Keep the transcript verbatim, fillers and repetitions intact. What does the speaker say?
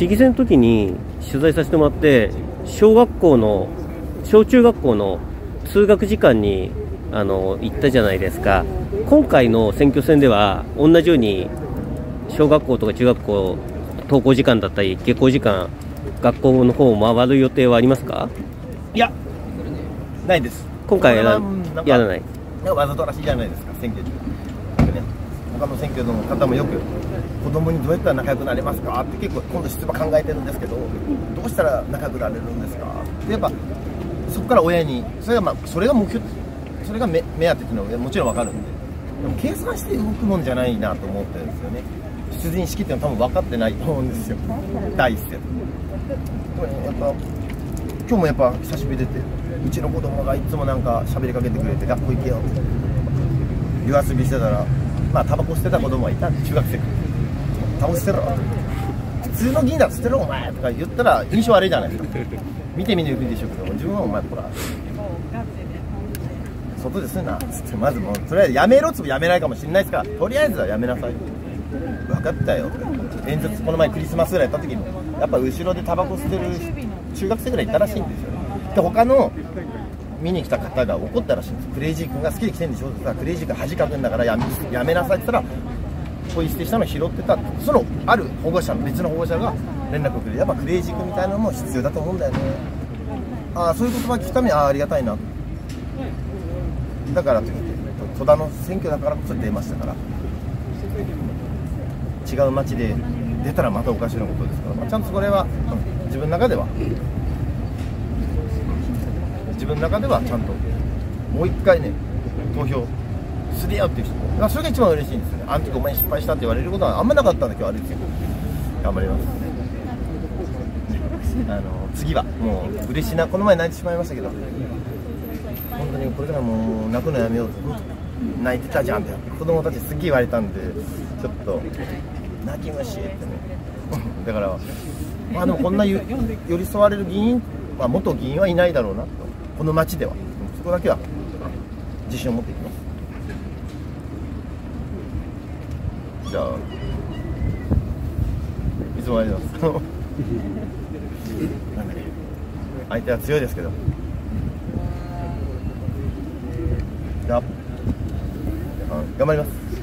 市議選の時に取材させてもらって、小学校の小中学校の通学時間にあの行ったじゃないですか。今回の選挙戦では同じように小学校とか中学校登校時間だったり下校時間、学校の方を回る予定はありますか？ いや、ないです。 今回やらやらない。 なんかわざとらしいじゃないですか、選挙に。ね、他の選挙の方もよく子供にどうやったら仲良くなれますかって結構今度出馬考えてるんですけど、どうしたら仲良くなれるんですかってやっぱそこから親にそれがまあそれが目標、それが目目当てっていうのはもちろん分かるんで、でも計算して動くもんじゃないなと思ってるんですよね。出陣式っていうのは多分分かってないと思うんですよ、第一声。これやっぱ今日もやっぱ久しぶり出て、うちの子供がいつもなんか喋りかけてくれて、学校行けよって夜遊びしてたら、まあタバコ捨てた子供がいたんで、中学生タバコ捨てろ、普通の議員だと捨てろお前とか言ったら印象悪いじゃないですか。見て見ぬふりでしょうけど、自分はお前ほら外でするなっつって、まずもうとりあえずやめろっつってやめないかもしれないですから、とりあえずはやめなさい、分かったよって。演説この前クリスマスぐらいやった時にやっぱ後ろでタバコ捨てる中学生ぐらいいたらしいんですよね。で他の見に来た方が怒ったらしいんです。クレイジー君が好きで来てんでしょって言ったら、クレイジー君恥かくんだからやめ、やめなさいって言ったら、ポイ捨てしたのを拾ってた。そのある保護者の別の保護者が連絡をくれて、やっぱクレイジー君みたいなのも必要だと思うんだよね。ああ、そういう言葉聞くためにああありがたいな、だからといって戸田の選挙だからこそ出ましたから、違う町で出たらまたおかしなことですから、まあ、ちゃんとこれは、うん、自分の中では自分の中ではちゃんともう一回ね投票するよっていう人、まあ、それが一番嬉しいんですよね。あの時お前失敗したって言われることはあんまなかったんで、今日はあれですけど頑張ります。あの次はもう嬉しいな、この前泣いてしまいましたけど、本当にこれからもう泣くのやめようと、泣いてたじゃんって子供たちすっげえ言われたんで、ちょっと泣き虫ってねだからまあでもこんな寄り添われる議員、まあ、元議員はいないだろうなと、この町ではそこだけは自信を持っていきます。じゃあいつもありがとうございますなんかね、相手は強いですけど、じゃあ頑張ります。